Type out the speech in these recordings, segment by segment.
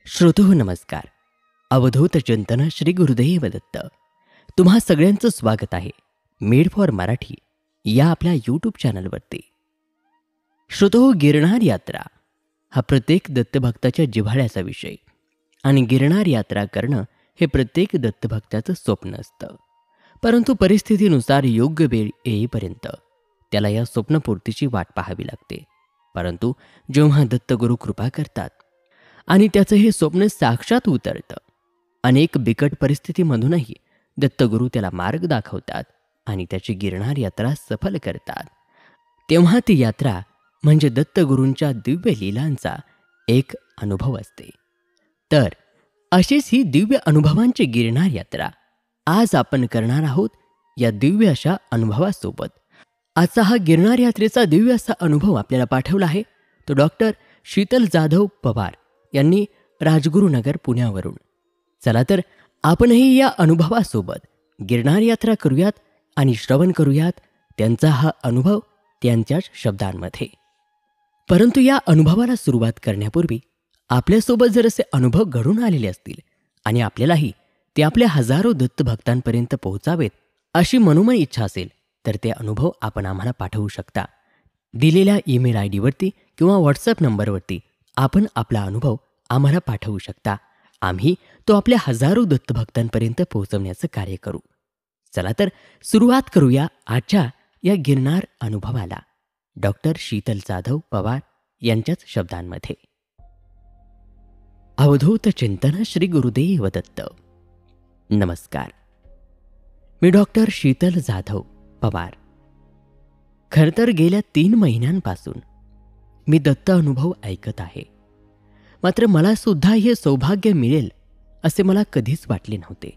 श्रोतहो नमस्कार. अवधूत चिंतन श्री गुरुदेव दत्त. तुम्हा सगळ्यांचं स्वागत आहे मेड फॉर मराठी या आपल्या यूट्यूब चॅनलवरती. श्रोतहो, गिरनार यात्रा हा प्रत्येक दत्तभक्ताच्या जिव्हाळ्याचा विषय आणि गिरनार यात्रा करणं हे प्रत्येक दत्तभक्ताचं स्वप्न असतं. परंतु परिस्थितीनुसार योग्य वेळ येईपर्यंत त्याला या स्वप्नपूर्तीची वाट पाहावी लागते. परंतु जेव्हा दत्तगुरू कृपा करतात आणि त्याचं हे स्वप्न साक्षात उतरतं, अनेक बिकट परिस्थितीमधूनही दत्तगुरू त्याला मार्ग दाखवतात आणि त्याची गिरनार यात्रा सफल करतात. तेव्हा ती यात्रा म्हणजे दत्तगुरूंच्या दिव्य लीलांचा एक अनुभव असते. तर अशीच ही दिव्य अनुभवांची गिरनार यात्रा आज आपण करणार आहोत. या दिव्य अशा अनुभवासोबत आजचा हा गिरनार यात्रेचा दिव्य असा अनुभव आपल्याला पाठवला आहे तो डॉक्टर शीतल जाधव पवार यांनी राजगुरुनगर पुण्यावरून. चला तर आपणही या अनुभवासोबत गिरनार यात्रा करूयात आणि श्रवण करूयात त्यांचा हा अनुभव त्यांच्याच शब्दांमध्ये. परंतु या अनुभवाला सुरुवात करण्यापूर्वी आपल्यासोबत जर असे अनुभव घडून आलेले असतील आणि आपल्यालाही ते आपल्या हजारो दत्तभक्तांपर्यंत पोहोचावेत अशी मनोमन इच्छा असेल तर ते अनुभव आपण आम्हाला पाठवू शकता. दिलेल्या ईमेल ID वरती किंवा व्हॉट्सअप नंबरवरती आपण आपला अनुभव आम्हाला पाठवू शकता. आम्ही तो आपल्या हजारो दत्तभक्तांपर्यंत पोहोचवण्याचं कार्य करू. चला तर सुरुवात करूया आजच्या या गिरनार अनुभवाला डॉक्टर शीतल जाधव पवार यांच्याच शब्दांमध्ये. अवधूत चिंतन श्री गुरुदेव दत्त. नमस्कार. मी डॉक्टर शीतल जाधव पवार. खरं तर गेल्या 3 महिन्यांपासून मी दत्त अनुभव ऐकत आहे. मात्र मला सुद्धा हे सौभाग्य मिळेल असे मला कधीच वाटले नव्हते.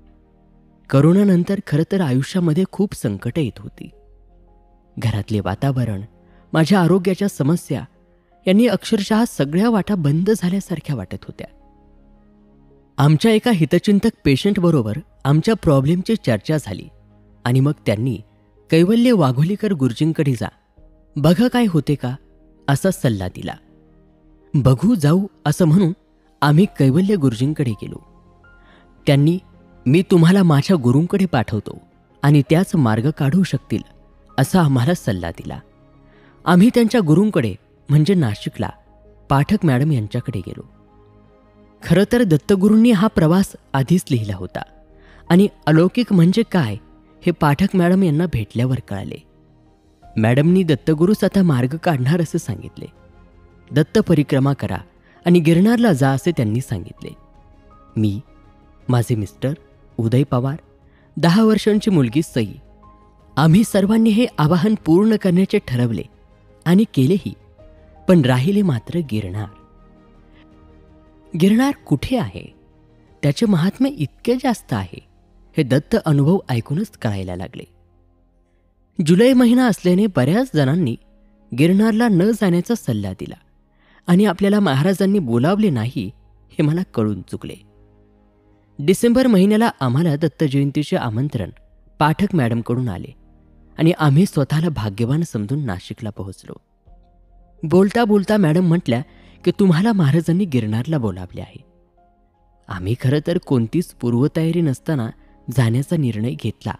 करोनानंतर खरं तर आयुष्यामध्ये खूप संकटे येत होती. घरातले वातावरण, माझ्या आरोग्याच्या समस्या यांनी अक्षरशः सगळ्या वाटा बंद झाल्यासारख्या वाटत होत्या. आमच्या एका हितचिंतक पेशंटबरोबर आमच्या प्रॉब्लेमची चर्चा झाली आणि मग त्यांनी कैवल्य वाघोलीकर गुरुजींकडे जा, बघा काय होते का असा सल्ला दिला. बघू जाऊ असं म्हणून आम्ही कैवल्य गुरुजींकडे गेलो. त्यांनी मी तुम्हाला माझ्या गुरूंकडे पाठवतो आणि त्याच मार्ग काढू शकतील असा आम्हाला सल्ला दिला. आम्ही त्यांच्या गुरूंकडे म्हणजे नाशिकला पाठक मॅडम यांच्याकडे गेलो. खरं तर दत्तगुरूंनी हा प्रवास आधीच लिहिला होता आणि अलौकिक म्हणजे काय हे पाठक मॅडम यांना भेटल्यावर कळाले. मॅडमनी दत्तगुरूच आता मार्ग काढणार असे सांगितले. दत्त परिक्रमा करा आणि गिरनारला जा असे त्यांनी सांगितले. मी, माझे मिस्टर उदय पवार, 10 वर्षांची मुलगी सई, आम्ही सर्वांनी हे आवाहन पूर्ण करण्याचे ठरवले आणि केलेही. पण राहिले मात्र गिरनार. गिरनार कुठे आहे, त्याचे महात्म्य इतके जास्त आहे हे दत्त अनुभव ऐकूनच कळायला लागले. जुलै महिना असल्याने बऱ्याच जणांनी गिरनारला न जाण्याचा सल्ला दिला आणि आपल्याला महाराजांनी बोलावले नाही हे मला कळून चुकले. डिसेंबर महिन्याला आम्हाला दत्त जयंतीचे आमंत्रण पाठक मॅडमकडून आले आणि आम्ही स्वतःला भाग्यवान समजून नाशिकला पोहोचलो. बोलता बोलता मॅडम म्हटल्या की तुम्हाला महाराजांनी गिरनारला बोलावले आहे. आम्ही खरं तर कोणतीच पूर्वतयारी नसताना जाण्याचा निर्णय घेतला.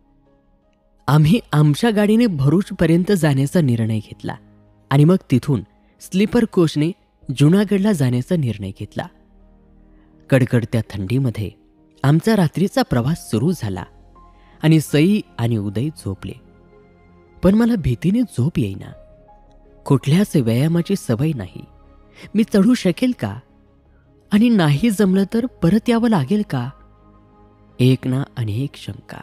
आम्ही आमच्या गाडीने भरूचपर्यंत जाण्याचा निर्णय घेतला आणि मग तिथून स्लीपर कोचने जुनागडला जाण्याचा निर्णय घेतला. कडकडत्या थंडीमध्ये आमचा रात्रीचा प्रवास सुरू झाला आणि सई आणि उदय झोपले. पण मला भीतीने झोप येईना. कुठल्याच व्यायामाची सवय नाही. मी चढू शकेल का आणि नाही जमलं तर परत यावं लागेल का, एक ना अनेक शंका.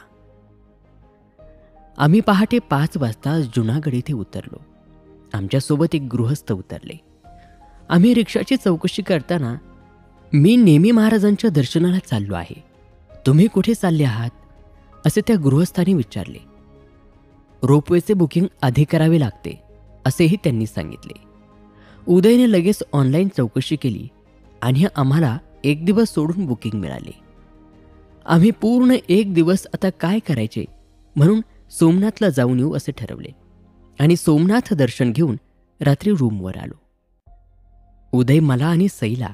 आम्ही पहाटे 5 वाजता जुनागड येथे उतरलो. आमच्यासोबत एक गृहस्थ उतरले. आम्ही रिक्षाची चौकशी करताना मी नेहमी महाराजांच्या दर्शनाला चाललो आहे, तुम्ही कुठे चालले आहात असे त्या गृहस्थाने विचारले. रोपवेचे बुकिंग आधी करावे लागते असेही त्यांनी सांगितले. उदयने लगेच ऑनलाईन चौकशी केली आणि आम्हाला 1 दिवस सोडून बुकिंग मिळाले. आम्ही पूर्ण 1 दिवस आता काय करायचे म्हणून सोमनाथला जाऊन येऊ असे ठरवले आणि सोमनाथ दर्शन घेऊन रात्री रूमवर आलो. उदय मला आणि सईला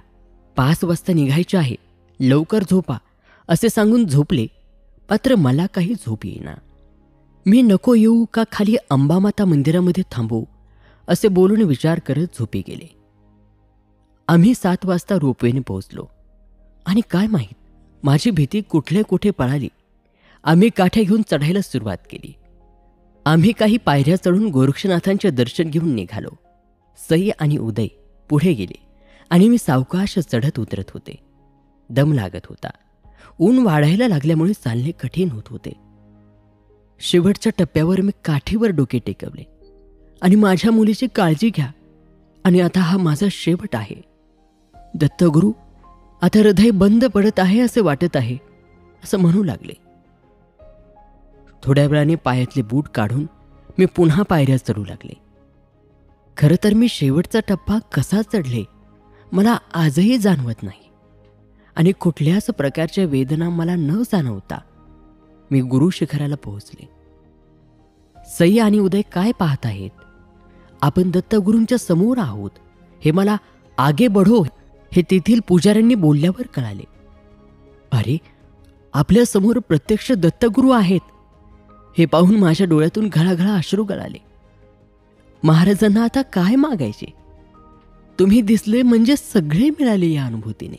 5 वाजता निघायचे आहे, लवकर झोपा असे सांगून झोपले. मात्र मला काही झोप येईना. मी नको येऊ का खाली अंबामाता मंदिरामध्ये थांबू असे बोलून विचार करत झोपी गेले. आम्ही 7 वाजता रोपवेने पोहोचलो आणि काय माहीत माझी भीती कुठले कुठे पळाली. आम्ही काठ्या घेऊन चढायला सुरुवात केली. आम्ही काही पायऱ्या चढून गोरक्षनाथांचे दर्शन घेऊन निघालो. सई आणि उदय पुढे गेले आणि मी सावकाश चढत उतरत होते. दम लागत होता. ऊन वाढायला लागल्यामुळे चालणे कठीण होत होते. शेवटच्या टप्प्यावर मी काठीवर डोके टेकवले आणि माझ्या मुलीची काळजी घ्या आणि आता हा माझा शेवट आहे. दत्तगुरू, आता हृदय बंद पडत आहे असे वाटत आहे असं म्हणू लागले. थोड्या वेळाने पायातले बूट काढून मी पुन्हा पायऱ्या चढू लागले. खरं तर मी शेवटचा टप्पा कसा चढले मला आजही जाणवत नाही आणि कुठल्याच प्रकारच्या वेदना मला न जाणवता मी गुरु शिखराला पोहोचले. सई आणि उदय काय पाहत आहेत? आपण दत्तगुरूंच्या समोर आहोत हे मला आगे बढो हे तेथील पुजाऱ्यांनी बोलल्यावर कळाले. अरे, आपल्या समोर प्रत्यक्ष दत्तगुरू आहेत हे पाहून माझ्या डोळ्यातून घळाघळा अश्रू गळाले. महाराजांना आता काय मागायचे? तुम्ही दिसले म्हणजे सगळे मिळाले या अनुभूतीने.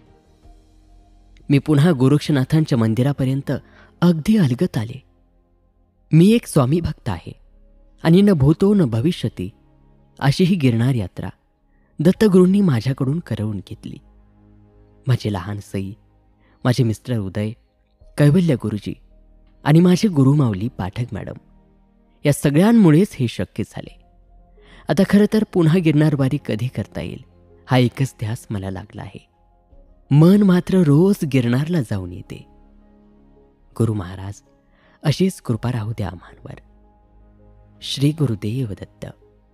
मी पुन्हा गोरक्षनाथांच्या मंदिरापर्यंत अगदी अलगत आले. मी एक स्वामी भक्त आहे आणि न भूतो न भविष्यती अशी ही गिरनार यात्रा दत्तगुरूंनी माझ्याकडून करवून घेतली. माझे लहान सई, माझे मिस्टर उदय, कैवल्य गुरुजी आणि माझे गुरुमाऊली पाठक मॅडम या सगळ्यांमुळेच हे शक्य झाले. आता खरं तर पुन्हा गिरनारवारी कधी करता येईल हा एकच ध्यास मला लागला आहे. मन मात्र रोज गिरनारला जाऊन येते. गुरु महाराज अशीच कृपा राहू द्या आम्हांवर. श्री गुरुदेव दत्त.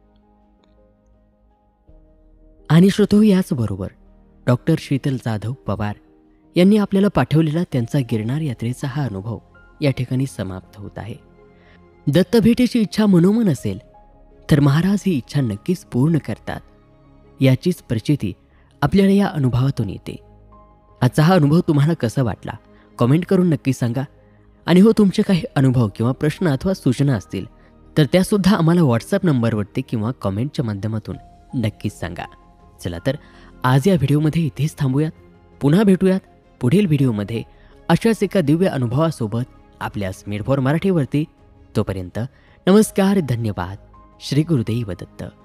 आणि श्रोतो, याचबरोबर डॉक्टर शीतल जाधव पवार यांनी आपल्याला पाठवलेला त्यांचा गिरनार यात्रेचा हा अनुभव या ठिकाणी समाप्त होत आहे. दत्तभेटीची इच्छा मनोमन असेल तर महाराज ही इच्छा नक्कीच पूर्ण करतात याचीच प्रचिती आपल्याला या अनुभवातून येते. आजचा हा अनुभव तुम्हाला कसा वाटला कमेंट करून नक्की सांगा. आणि हो, तुमचे काही अनुभव किंवा प्रश्न अथवा सूचना असतील तर त्यासुद्धा आम्हाला व्हॉट्सअप नंबरवरती किंवा कमेंटच्या माध्यमातून नक्कीच सांगा. चला तर आज या व्हिडिओमध्ये इथेच थांबूयात. पुन्हा भेटूयात पुढील व्हिडिओमध्ये अशाच एका दिव्य अनुभवासोबत आपल्या मेड फॉर मराठीवरती. तोपर्यंत नमस्कार, धन्यवाद. श्री गुरुदेव दत्त.